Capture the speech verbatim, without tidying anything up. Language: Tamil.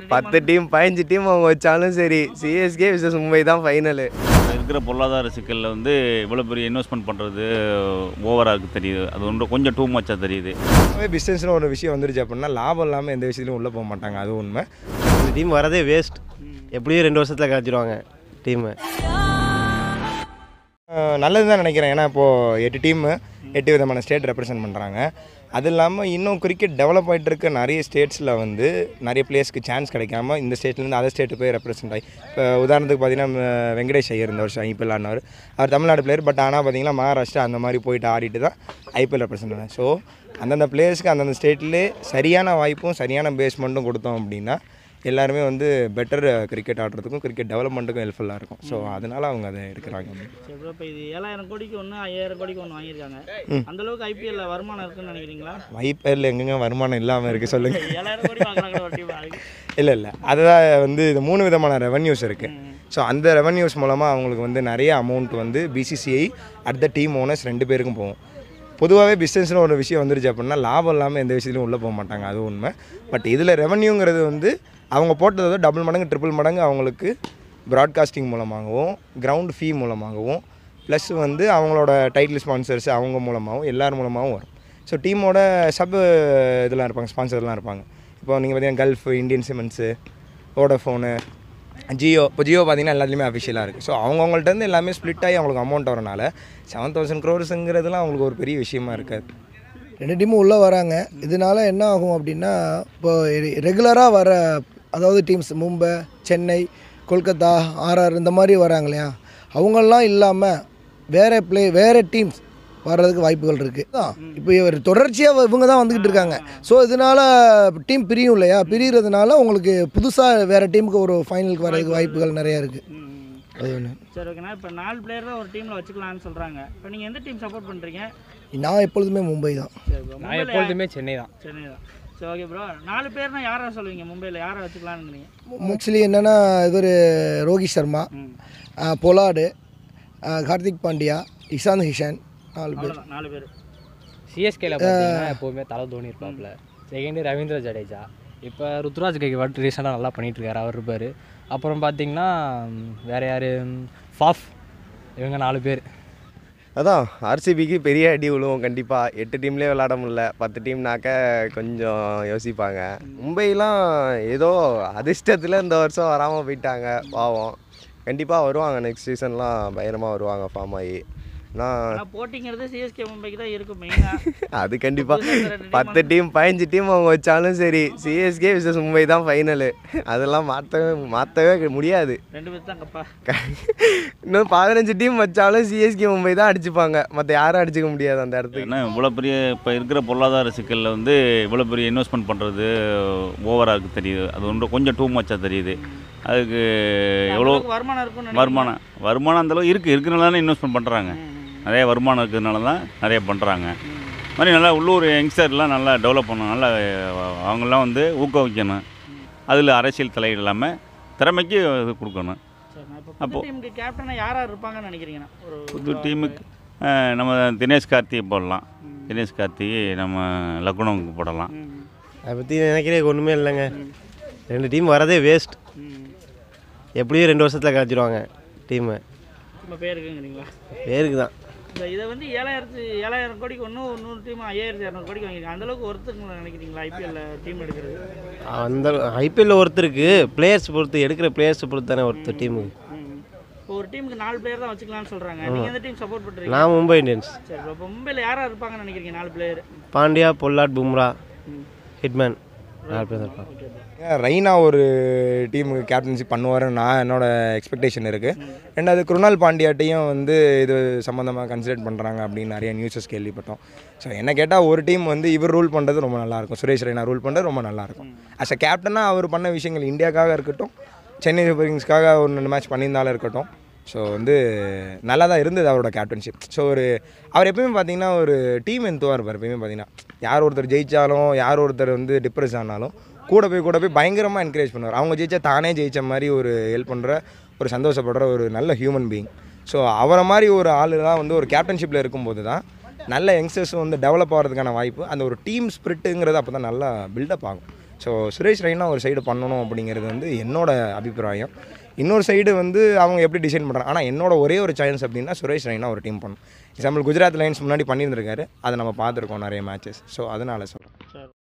பத்து டீம் பதினஞ்சு டீம் அவங்க வச்சாலும் சரி சிஎஸ்கே விசஸ் மும்பை தான் ஃபைனலு. இருக்கிற பொருளாதார சிக்கலில் வந்து இவ்வளோ பெரிய இன்வெஸ்ட்மெண்ட் பண்ணுறது ஓவராக இருக்குது தெரியுது. அது ஒன்று கொஞ்சம் டூ மச்சாக தெரியுது. பிஸ்னஸ்னு ஒரு விஷயம் வந்துருச்சு அப்படின்னா லாபம் இல்லாமல் எந்த விஷயத்துலையும் உள்ளே போக மாட்டாங்க. அது உண்மை. இந்த டீம் வரதே வேஸ்ட். எப்படியும் ரெண்டு வருஷத்தில் கழிச்சிடுவாங்க டீமு. நல்லது தான் நினைக்கிறேன். ஏன்னா இப்போது எட்டு டீமு எட்டு விதமான ஸ்டேட் ரெப்ரசென்ட் பண்ணுறாங்க. அது இல்லாமல் இன்னும் கிரிக்கெட் டெவலப் ஆகிட்டு இருக்க நிறைய ஸ்டேட்ஸில் வந்து நிறைய பிளேயர்ஸ்க்கு சான்ஸ் கிடைக்காம இந்த ஸ்டேட்லேருந்து அதர் ஸ்டேட்டு போய் ரெப்ரசென்ட் ஆகி இப்போ உதாரணத்துக்கு பார்த்தீங்கன்னா வெங்கடேஷ் ஐயர் இந்த வருஷம் ஐபிஎல் ஆனவர். அவர் தமிழ்நாடு பிளேயர். பட் ஆனால் பார்த்தீங்கன்னா மகாராஷ்டிரா அந்த மாதிரி போயிட்டு ஆடிட்டு தான் ஐபிஎல் ரெப்ரசென்ட் பண்ணேன். ஸோ அந்தந்த பிளேயர்ஸ்க்கு அந்தந்த ஸ்டேட்லேயே சரியான வாய்ப்பும் சரியான பேஸ்மெண்ட்டும் கொடுத்தோம் அப்படின்னா எல்லாருமே வந்து பெட்டர் கிரிக்கெட் ஆடுறதுக்கும் கிரிக்கெட் டெவலப்மெண்ட்டுக்கும் ஹெல்ப்ஃபுல்லாக இருக்கும். ஸோ அதனால் அவங்க அதை எடுக்கிறாங்க. இப்போ இது ஏழாயிரம் கோடிக்கு ஒன்று ஐயாயிரம் கோடிக்கு ஒன்று வாங்கியிருக்காங்க. அந்தளவுக்கு ஐபிஎல்ல வருமானம் இருக்குன்னு நினைக்கிறீங்களா? ஐபிஎல்ல எங்கெங்க வருமானம் இல்லாமல் இருக்குது சொல்லுங்கள். ஏழாயிரம் கோடி வாங்குறாங்க. இல்லை இல்லை அதுதான் வந்து இது மூணு விதமான ரெவன்யூஸ் இருக்குது. ஸோ அந்த ரெவன்யூஸ் மூலமாக அவங்களுக்கு வந்து நிறைய அமௌண்ட் வந்து BCCI at the team owners ரெண்டு பேருக்கும் போகும். பொதுவாகவே பிஸ்னஸ்னு ஒரு விஷயம் வந்துருச்சு அப்படின்னா லாபம் இல்லாமல் எந்த விஷயத்துலையும் உள்ளே போக மாட்டாங்க. அது உண்மை. பட் இதில் ரெவன்யூங்கிறது வந்து அவங்க போட்டதை டபுள் மடங்கு ட்ரிபிள் மடங்கு அவங்களுக்கு ப்ராட்காஸ்டிங் மூலமாகவும் கிரவுண்ட் ஃபீ மூலமாகவும் ப்ளஸ் வந்து அவங்களோட டைட்டில் ஸ்பான்சர்ஸ் அவங்க மூலமாகவும் எல்லார் மூலமாகவும் வரும். ஸோ டீமோட சப் இதெல்லாம் இருப்பாங்க, ஸ்பான்சர்லாம் இருப்பாங்க. இப்போ நீங்கள் பார்த்தீங்கன்னா Gulf, Indian cements, Vodafone, Jio. இப்போ ஜியோ பார்த்தீங்கன்னா எல்லாத்துலேயுமே அஃபிஷியலாக இருக்குது. ஸோ அவங்கவுங்கள்ட்டேருந்து எல்லாமே ஸ்ப்ளிட் ஆகி அவங்களுக்கு அமௌண்ட் வரனால செவன் தௌசண்ட் க்ரோர்ஸுங்கிறதுலாம் அவங்களுக்கு ஒரு பெரிய விஷயமா இருக்காது. ரெண்டு டீமும் உள்ளே வராங்க. இதனால என்ன ஆகும் அப்படின்னா இப்போ ரெகுலராக வர அதாவது டீம்ஸ் மும்பை, சென்னை, கொல்கத்தா, ஆர்ஆர் இந்த மாதிரி வராங்க இல்லையா, அவங்கெல்லாம் இல்லாமல் வேறு பிளே வேறு டீம்ஸ் வர்றதுக்கு வாய்ப்புகள் இருக்குது. தான் இப்போ இவர் தொடர்ச்சியாக இவங்க தான் வந்துக்கிட்டு இருக்காங்க. ஸோ இதனால் டீம் பிரியும் இல்லையா, பிரிகிறதுனால உங்களுக்கு புதுசாக வேறு டீமுக்கு ஒரு ஃபைனலுக்கு வர்றதுக்கு வாய்ப்புகள் நிறையா இருக்குது. அது ஒன்று. சரி ஓகேண்ணா. இப்போ நாலு பிளேயர் தான் ஒரு டீமில் வச்சுக்கலான்னு சொல்கிறாங்க. இப்போ நீங்கள் எந்த டீம் சப்போர்ட் பண்ணுறீங்க? நான் எப்பொழுதுமே மும்பை தான். நான் எப்பொழுதுமே சென்னை தான். சென்னை தான். சரி ஓகே ப்ரோ. நாலு பேர்னா யாரை சொல்லுவீங்க மும்பையில்? யாரை வச்சுக்கலான்னு? ஆக்சுவலி என்னென்னா இவர் ரோஹித் சர்மா, பொலாடு, கார்த்திக் பாண்டியா, இஷாந்த் கிஷன், நாலு பேர் நாலு பேர் சிஎஸ்கேல பார்த்தீங்கன்னா எப்போவுமே தலை தோனி இருப்பாப்புல. செகண்டு ரவீந்திர ஜடேஜா. இப்போ ருத்ராஜ் கைக்வாட் ரீசெண்டாக நல்லா பண்ணிகிட்ருக்காரு, அவர் இருப்பார். அப்புறம் பார்த்தீங்கன்னா வேறு யார், ஃபாஃப், இவங்க நாலு பேர். அதான் ஆர்சிபிக்கு பெரிய அடி விழுவும் கண்டிப்பாக. எட்டு டீம்லேயே விளாட முடியல, பத்து டீம்னாக்க கொஞ்சம் யோசிப்பாங்க. மும்பைலாம் ஏதோ அதிர்ஷ்டத்தில் இந்த வருஷம் வராமல் போயிட்டாங்க பாவம். கண்டிப்பாக வருவாங்க, நெக்ஸ்ட் சீசன்லாம் பயங்கரமாக வருவாங்க ஃபார்ம் ஆகி. நான் போட்டிங்கிறது சிஎஸ்கே மும்பைக்கு தான் இருக்கும் மெயினாக. அது கண்டிப்பாக பத்து டீம் பதினஞ்சு டீம் அவங்க வச்சாலும் சரி சிஎஸ்கே விசஸ் மும்பை தான் ஃபைனலு. அதெல்லாம் மாற்றவே மாற்றவே முடியாது. ரெண்டு பேர் தான் கப்பா. இன்னும் பதினஞ்சு டீம் வச்சாலும் சிஎஸ்கே மும்பை தான் அடிச்சுப்பாங்க, மற்ற யாரும் அடிச்சுக்க முடியாது அந்த இடத்துக்கு. ஏன்னா இவ்வளோ பெரிய இப்போ இருக்கிற பொருளாதார சிக்கலில் வந்து இவ்வளோ பெரிய இன்வெஸ்ட்மெண்ட் பண்ணுறது ஓவராக இருக்குது தெரியுது. அது ஒன்று கொஞ்சம் டூ மச்சாக தெரியுது. அதுக்கு எவ்வளோ வருமானம் இருக்கும்? வருமானம் வருமானம் அந்தளவு இருக்குது. இருக்கிறனால தானே இன்வெஸ்ட்மெண்ட் பண்ணுறாங்க. நிறைய வருமானம் இருக்கிறதுனால தான் நிறைய பண்ணுறாங்க. மாதிரி நல்லா உள்ளூர் யங்ஸ்டர்லாம் நல்லா டெவலப் பண்ணணும். நல்லா அவங்களாம் வந்து ஊக்குவிக்கணும். அதில் அரசியல் தலையீடு இல்லாமல் திறமைக்கு இது கொடுக்கணும். அப்போ டீமுக்கு கேப்டனாக யார் யார் இருப்பாங்கன்னு நினைக்கிறீங்கன்னா? ஒரு புது டீமுக்கு நம்ம தினேஷ் கார்த்தியை போடலாம். தினேஷ் கார்த்தியை நம்ம லக்னோவுக்கு போடலாம். அதை பற்றி நினைக்கிறதுக்கு ஒன்றுமே இல்லைங்க. ரெண்டு டீம் வரதே வேஸ்ட். எப்படியும் ரெண்டு வருஷத்தில் கழிச்சிடுவாங்க டீமு. இப்போ பேருக்குங்கிறீங்களா? பேருக்கு தான். இந்த இதை வந்து ஏழாயிரத்து ஏழாயிரம் கோடிக்கு ஒன்றும் இன்னொரு டீம் ஐயாயிரத்தி இரநூறு கோடிக்கு வாங்கியிருக்காங்க. அந்தளவுக்கு ஒருத்தருக்கு நினைக்கிறீங்களா ஐபிஎல்ல டீம் எடுக்கிறது? அந்த ஐபிஎல்ல ஒருத்தருக்கு பிளேயர்ஸ் பொறுத்து, எடுக்கிற பிளேயர்ஸ் பொறுத்து தானே ஒருத்தர் டீமுக்கு. இப்போ ஒரு டீமுக்கு நாலு பிளேயர் தான் வச்சுக்கலாம்னு சொல்கிறாங்க. நீங்கள் எந்த டீம் சப்போர்ட் பண்ணுறீங்க? நான் மும்பை இந்தியன்ஸ். சரி, இப்போ மும்பையில் யாராக இருப்பாங்கன்னு நினைக்கிறீங்க நாலு player? Pandya, Pollard, Bumrah, hitman, நாலு பேர் இருப்பாங்க. ரெய்னா ஒரு டீமுக்கு கேப்டன்ஷிப் பண்ணுவாருன்னு நான் என்னோட எக்ஸ்பெக்டேஷன் இருக்குது. ரெண்டாவது குருணால் பாண்டியாட்டையும் வந்து இது சம்மந்தமாக கன்சிடர் பண்ணுறாங்க அப்படின்னு நிறைய நியூஸஸ் கேள்விப்பட்டோம். ஸோ என்ன கேட்டால் ஒரு டீம் வந்து இவர் ரூல் பண்ணுறது ரொம்ப நல்லாயிருக்கும், சுரேஷ் ரெய்னா ரூல் பண்ணுறது ரொம்ப நல்லாயிருக்கும். அஸ் அ கேப்டனாக அவர் பண்ண விஷயங்கள் இந்தியாவுக்காக இருக்கட்டும், சென்னை சூப்பர் கிங்ஸ்க்காக ஒரு ரெண்டு மேட்ச் பண்ணியிருந்தாலும் இருக்கட்டும், ஸோ வந்து நல்லா தான் இருந்தது அவரோட கேப்டன்ஷிப். ஸோ ஒரு அவர் எப்பயுமே பார்த்தீங்கன்னா ஒரு டீம் எந்துவாக இருப்பார். எப்பயுமே பார்த்தீங்கன்னா யார் ஒருத்தர் ஜெயித்தாலும் யார் ஒருத்தர் வந்து டிப்ரெஸ் ஆனாலும் கூட போய் கூட போய் பயங்கரமாக என்கரேஜ் பண்ணுவார். அவங்க ஜெயிச்சா தானே ஜெயித்த மாதிரி ஒரு ஹெல்ப் பண்ணுற, ஒரு சந்தோஷப்படுற ஒரு நல்ல ஹியூமன் பீயிங். ஸோ அவரை மாதிரி ஒரு ஆளுலாம் வந்து ஒரு கேப்டன்ஷிப்பில் இருக்கும்போது தான் நல்ல யங்ஸ்டர்ஸும் வந்து டெவலப் ஆகிறதுக்கான வாய்ப்பு, அந்த ஒரு டீம் ஸ்பிரிட்டுங்கிறது அப்போ தான் நல்லா பில்டப் ஆகும். ஸோ சுரேஷ் ரெய்னா ஒரு சைடு பண்ணணும் அப்படிங்கிறது வந்து என்னோட அபிப்பிராயம். இன்னொரு சைடு வந்து அவங்க எப்படி டிசைன் பண்ணுறாங்க. ஆனால் என்னோட ஒரே ஒரு சாய்ஸ் அப்படின்னா சுரேஷ் ரெய்னா ஒரு டீம் பண்ணும். எக்ஸாம்பிள் குஜராத் லைன்ஸ் முன்னாடி பண்ணியிருந்திருக்காரு, அதை நம்ம பார்த்துருக்கோம் நிறைய மேட்சஸ். ஸோ அதனால் சொல்கிறேன்.